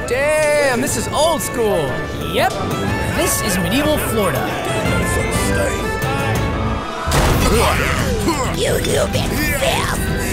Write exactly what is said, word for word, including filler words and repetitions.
Damn, this is old school. Yep, this is medieval Florida. You little bit fast.